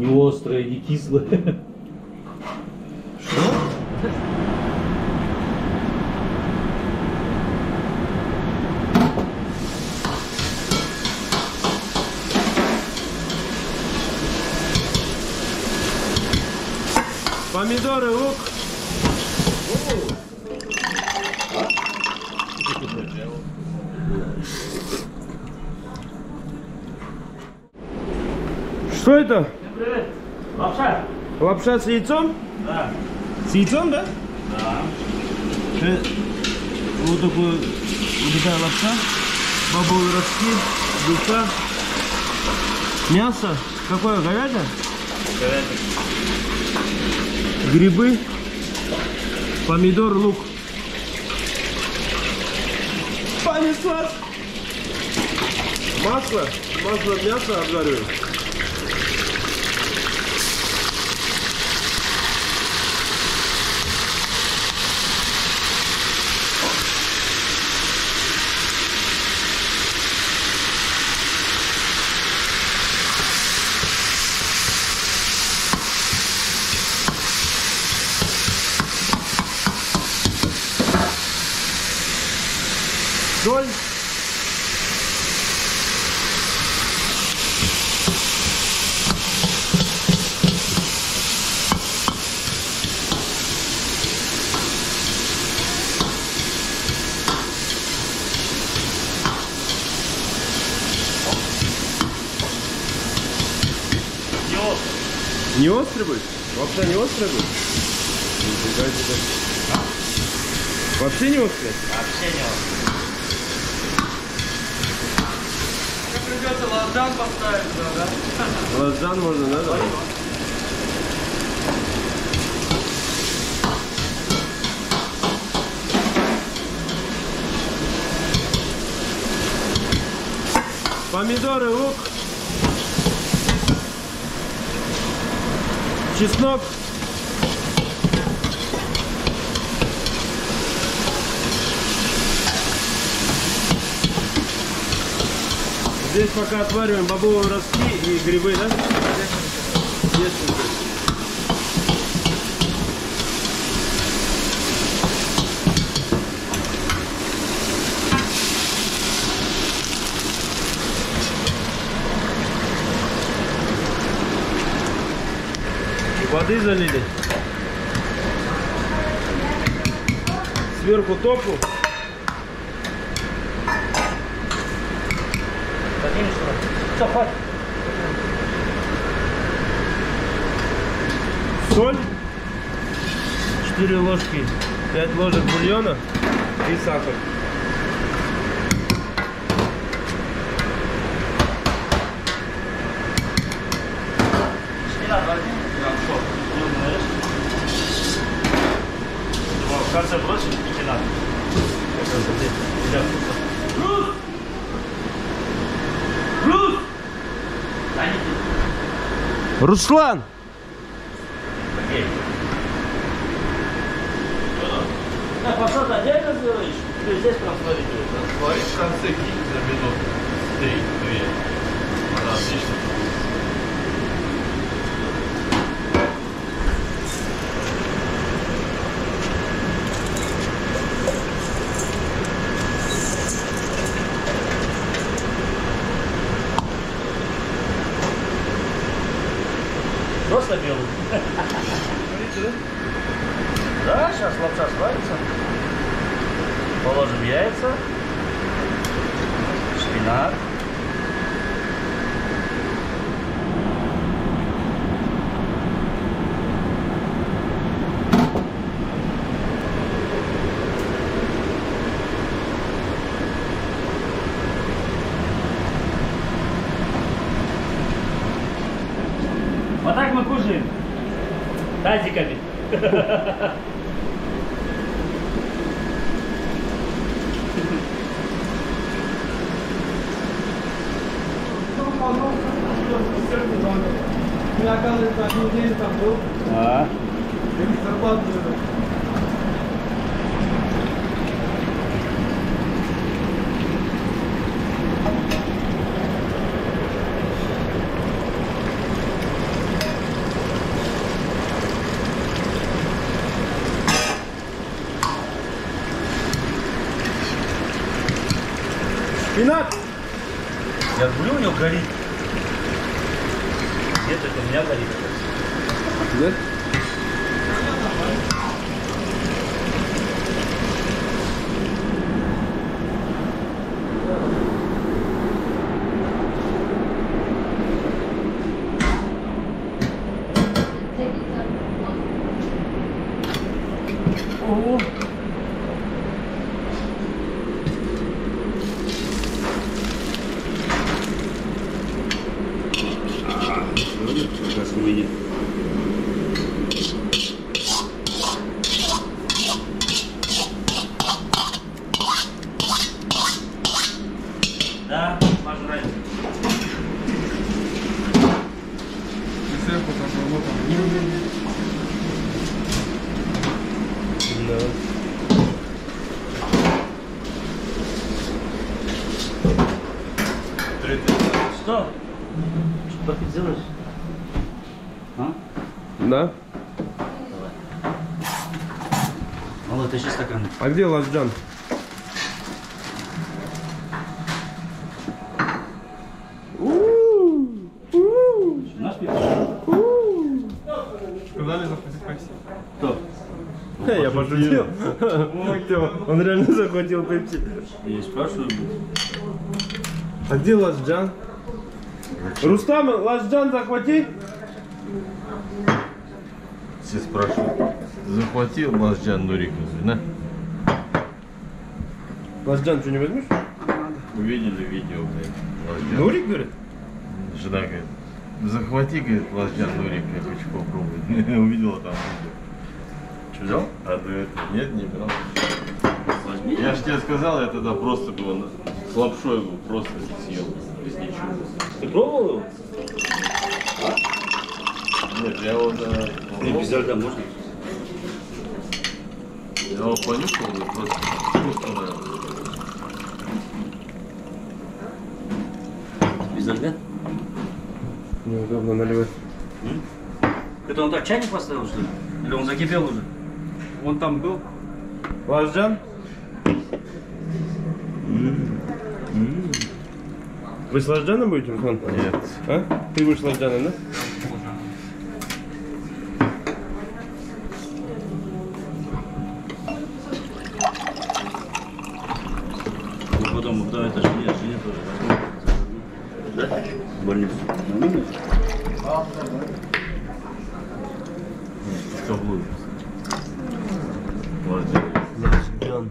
Не острое, не кислое. Что? Помидоры, лук. Что это? Привет. Лапша? Лапша с яйцом? Да. С яйцом, да? Да. Вот такой, вот такая лапша. Бобовые ростки, душа. Мясо. Какое? Говядина? Говядина. Грибы. Помидор, лук. Понеслась. Масло. Масло, мясо обжариваю. Соль. Не острый будет? Вообще не острый будет? Вообще не острый? Вообще не острое. Придется лазан поставить, да? Лазан можно, да? Помидоры, лук, чеснок, здесь пока отвариваем бобовые ростки и грибы, да? Здесь. Воды залили. Сверху топку. Все, хватит. Соль. 4 ложки. 5 ложек бульона и сахар. В конце бросим, не надо. Груз! Груз! Руслан! Окей. Пошел отдельно сделаешь? Или здесь просварить? Сварить в конце кинь за минут 3-2. Она отлично. Просто белый. Да, сейчас лапша сварится. Положим яйца, шпинат. Вот так мы кушаем. Тазиками. Я, оказывается, один день там был. А? Зарплату делаю. Ренат! Я говорю, у него горит. Нет, это у меня горит. Нет? Ого. Сейчас выйдет. Да, можно нравится. И сверху там работа. Да. Что? Что ты делаешь? А? Да? Мало, тащи стакан. А где Лазджан? Наш пиво? Сказали захватить пепси. Кто? Я пошутил. Он реально захватил пепси. Я и спрашиваю. А где Лазджан? Рустам, Лазджан захвати? Все спрашивают. Захватил Лазджан Нурикович, да? Лазджан, что не возьмешь? Увидели видео, блядь. Лазджан. Нурик, говорит? Жена говорит, захвати, говорит, Лазджан Нурик, я хочу попробовать. Увидела там видео. Что взял? А до этого нет, не брал. Возьми. Я же тебе сказал, я тогда просто был с лапшой его просто съел. Без ничего. Ты пробовал его? Нет, я его Не, без льда можно? я его понюхал, и просто вкус понравился. Без льда? Неудобно наливать. Это он так чайник поставил, что ли? Или он закипел уже? Он там был. Лазджан? Вы с Лазджаном будете, Руслан? Нет. А? Ты будешь с Лазджаном, да? Ну, потом, да, это жене тоже. Да? В больницу. Нормально? Каблук. Лазджан. Лазджан.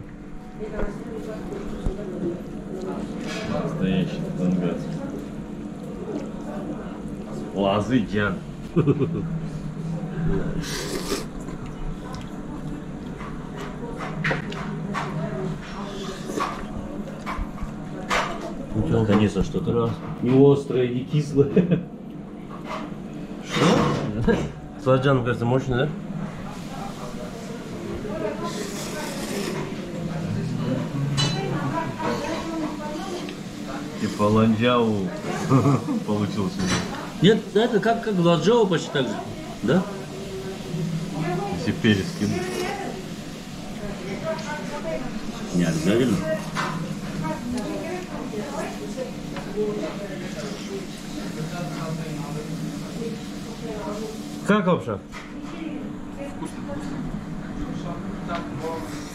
Настоящий донгаз. Лазыджан. Наконец-то что-то. Не острое, не кислое. С Лазджаном, кажется, мощно, да? Типа ланджау получился. Нет, да, это как Ладжоу почти так же. Да? Если перец кинуть. Не обязательно. Как вообще? Вкусно.